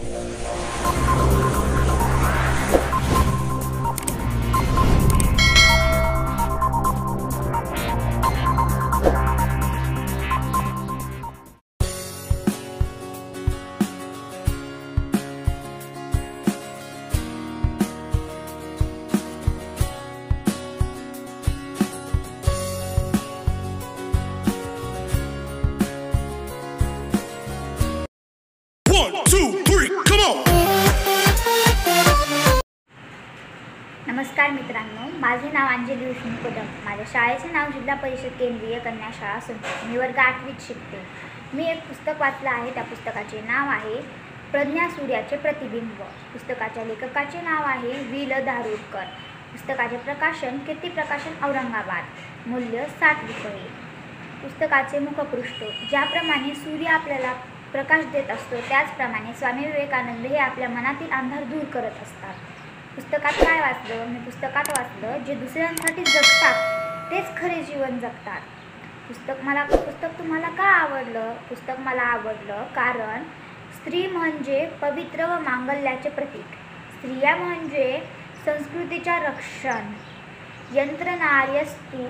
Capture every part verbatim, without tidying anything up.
नमस्कार मित्रांनो, माझे नाव अंजली विष्णू कदम. माझ्या शाळेचे नाव जिल्हा परिषद केंद्रीय कन्या शाळा सोनपेठ. मी वर्ग आठवीत शिकते. मी एक पुस्तक वाचलं आहे. त्या पुस्तकाचे नाव आहे प्रज्ञा सूर्याचे प्रतिबिंब. पुस्तकाच्या लेखकाचे नाव आहे वि ल धारुरकर. पुस्तकाचे प्रकाशन कीर्ती प्रकाशन औरंगाबाद. मूल्य साठ रुपये. पुस्तकाचे मुखपृष्ठ. ज्याप्रमाणे सूर्य आपल्याला प्रकाश देत असतो त्याचप्रमाणे स्वामी विवेकानंद हे आपल्या मनातील अंधार दूर करत असतात. पुस्तकात काय वाचलं? मी पुस्तकात वाचलं, जे दुसऱ्यांसाठी जगतात तेच खरे जीवन जगतात. पुस्तक मला पुस्तक तुम्हाला का आवडलं? पुस्तक मला आवडलं कारण स्त्री म्हणजे पवित्र व मांगल्याचे प्रतीक. स्त्रिया म्हणजे संस्कृतीच्या रक्षण. यंत्र नार्यस्तु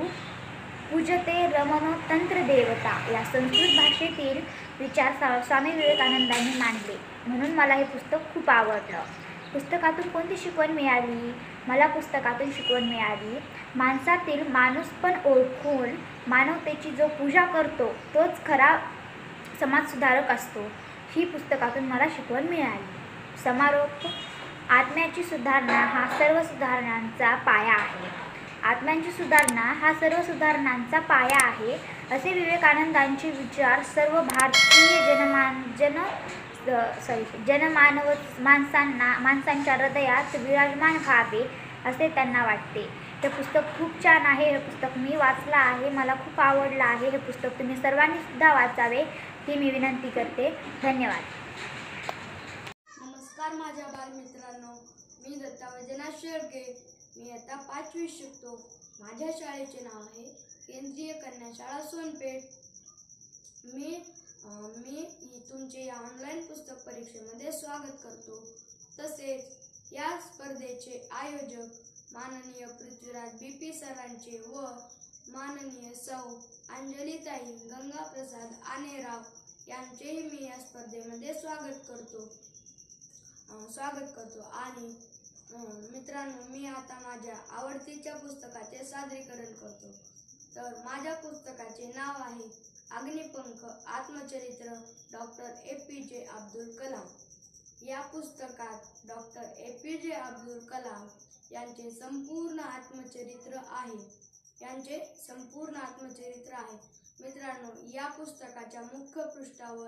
पूजते रमनो तंत्र देवता. या संस्कृत भाषेतील विचार स्वामी विवेकानंदांनी मांडले, म्हणून मला हे पुस्तक खूप आवडलं. पुस्तकातून कोणती शिकवण मिळाली? मला पुस्तकातून शिकवण मिळाली माणसातील माणूसपण ओळखून मानवतेची जो पूजा करतो तोच खरा समाजसुधारक असतो. ही पुस्तकातून मला शिकवण मिळाली. समारोप. आत्म्याची सुधारणा हा सर्व सुधारणांचा पाया आहे. आत्म्यांची सुधारणा हा सर्व सुधारणांचा पाया आहे असे विवेकानंदांचे विचार सर्व भारतीय जनमान जन सॉरी जनमानव माणसांना माणसांच्या हृदयात विराजमान व्हावे असे त्यांना वाटते. हे पुस्तक खूप छान आहे. हे पुस्तक मी वाचलं आहे. मला खूप आवडलं आहे. हे पुस्तक तुम्ही सर्वांनी सुद्धा वाचावे ही मी विनंती करते. धन्यवाद. नमस्कार माझ्या बालमित्रांनो, मी दत्ता वैजनाथ शेळके. मी आता पाचवीत शिकतो. माझ्या शाळेचे नाव आहे केंद्रीय कन्या शाळा सोनपेठ. मी मी तुमचे या ऑनलाईन पुस्तक परीक्षेमध्ये स्वागत करतो. तसेच या स्पर्धेचे आयोजक माननीय पृथ्वीराज बी पी सरांचे व माननीय सौ अंजलीताई गंगाप्रसाद आनेराव यांचेही मी या स्पर्धेमध्ये स्वागत करतो स्वागत करतो आणि मित्रांनो, मी आता माझ्या आवडतीच्या पुस्तकाचे सादरीकरण करतो. तर माझ्या पुस्तकाचे नाव आहे अग्निपंख आत्मचरित्र डॉक्टर ए पी जे अब्दुल कलाम. या पुस्तकात डॉक्टर ए पी जे अब्दुल कलाम यांचे संपूर्ण आत्मचरित्र आहे यांचे संपूर्ण आत्मचरित्र आहे. मित्रांनो, या पुस्तकाच्या मुख्य पृष्ठावर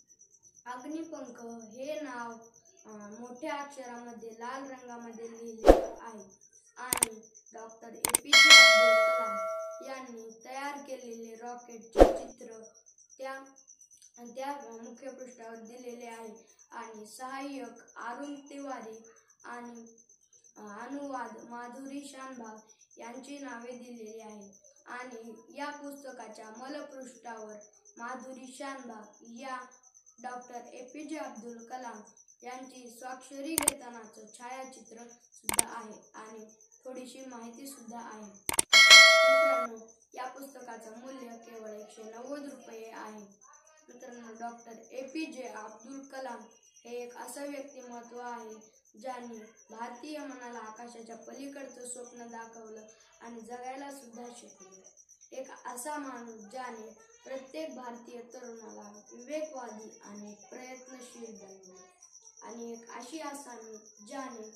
अग्निपंख हे नाव मोठ्या अक्षरामध्ये लाल रंगामध्ये लिहिलेले आहे आणि डॉक्टर ए पी जे अब्दुल कलाम यांनी तयार केलेले रॉकेटचे चित्र त्या त्या मुख्य पृष्ठावर दिलेले आहे आणि सहाय्यक अरुण तिवारी आणि अनुवाद माधुरी शानभाग यांची नावे दिलेली आहे. आणि या पुस्तकाच्या मलपृष्ठावर माधुरी शानभाग या डॉक्टर ए पी जे अब्दुल कलाम यांची स्वाक्षरी घेतानाचं छायाचित्र सुद्धा आहे आणि थोडीशी माहिती सुद्धा आहे. मित्रांनो, या पुस्तकाचं मूल्य केवळ एकशे नव्वद रुपये आहे. मित्रांनो, डॉक्टर ए पी जे अब्दुल कलाम हे एक असं व्यक्तिमत्व आहे ज्यांनी भारतीय मनाला आकाशाच्या पलीकडचं स्वप्न दाखवलं आणि जगायला सुद्धा शिकवलं. एक असा माणूस ज्याने प्रत्येक भारतीय तरुणाला विवेकवादी आणि प्रयत्नशील बनवले आणि एक अशी आसामी ज्याने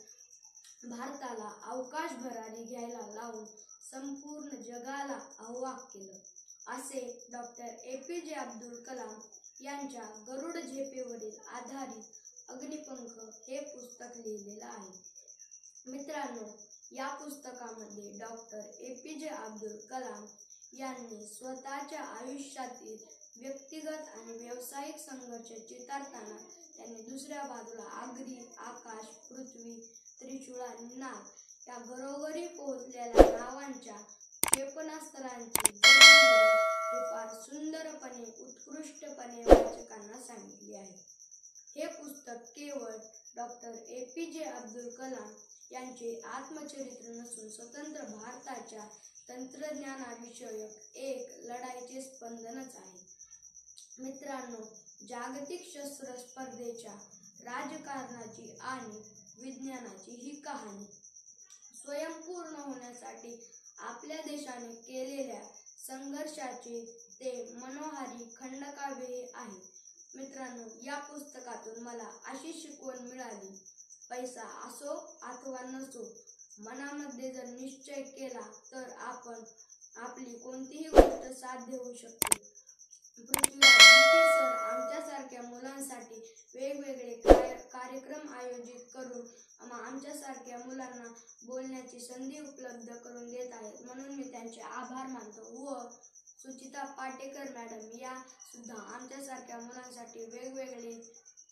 भारताला अवकाश भरारी घ्यायला लावून संपूर्ण जगाला आव्हान केलं. असे डॉक्टर ए पी जे अब्दुल कलाम यांच्या गरुड झेपेवरील आधारित अग्निपंख हे पुस्तक लिहिलेलं आहे. मित्रांनो, या पुस्तकामध्ये डॉक्टर ए पी जे अब्दुल कलाम यांनी स्वतःच्या आयुष्यातील व्यक्तिगत आणि व्यावसायिक संघर्ष चितारताना त्यांनी दुसऱ्या बाजूला अग्नी, आकाश, पृथ्वी, त्रिशूळ आणि नाग या घरोघरी पोहोचलेल्या नावांच्या क्षेपणास्त्रांची हे फार सुंदरपणे उत्कृष्टपणे वाचकांना सांगितले आहे. हे पुस्तक केवळ डॉक्टर ए पी जे अब्दुल कलाम यांचे आत्मचरित्र नसून स्वतंत्र भारताच्या तंत्रज्ञानाविषयक एक लढाईचे स्पंदनच आहे। मित्रांनो, जागतिक शस्त्र स्पर्धेच्या राजकारणाची आणि विज्ञानाची ही कहाणी स्वयंपूर्ण होण्यासाठी आपल्या देशाने केलेल्या संघर्षाचे ते मनोहारी खंडकाव्य आहे। मित्रांनो, या पुस्तकातून मला अशी शिकवण मिळाली, पैसा असो अथवा नसो, मनामध्ये जर निश्चय केला तर आपण आपली कोणतीही गोष्ट साध्य होऊ शकते। पृथ्वीराज सर आमच्यासारख्या मुलांसाठी वेगवेगळे कार्यक्रम आयोजित करून आमच्यासारख्या मुलांना बोलण्याची संधी उपलब्ध करून देत आहेत, म्हणून मी त्यांचे आभार मानतो। व सुचिता पाटेकर मॅडम या सुद्धा आमच्यासारख्या मुलांसाठी वेगवेगळे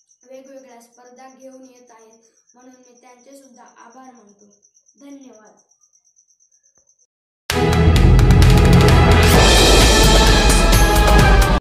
वेगवेगळ्या स्पर्धा घेऊन येत आहेत, म्हणून मी त्यांचे सुद्धा आभार मानतो। धन्यवाद।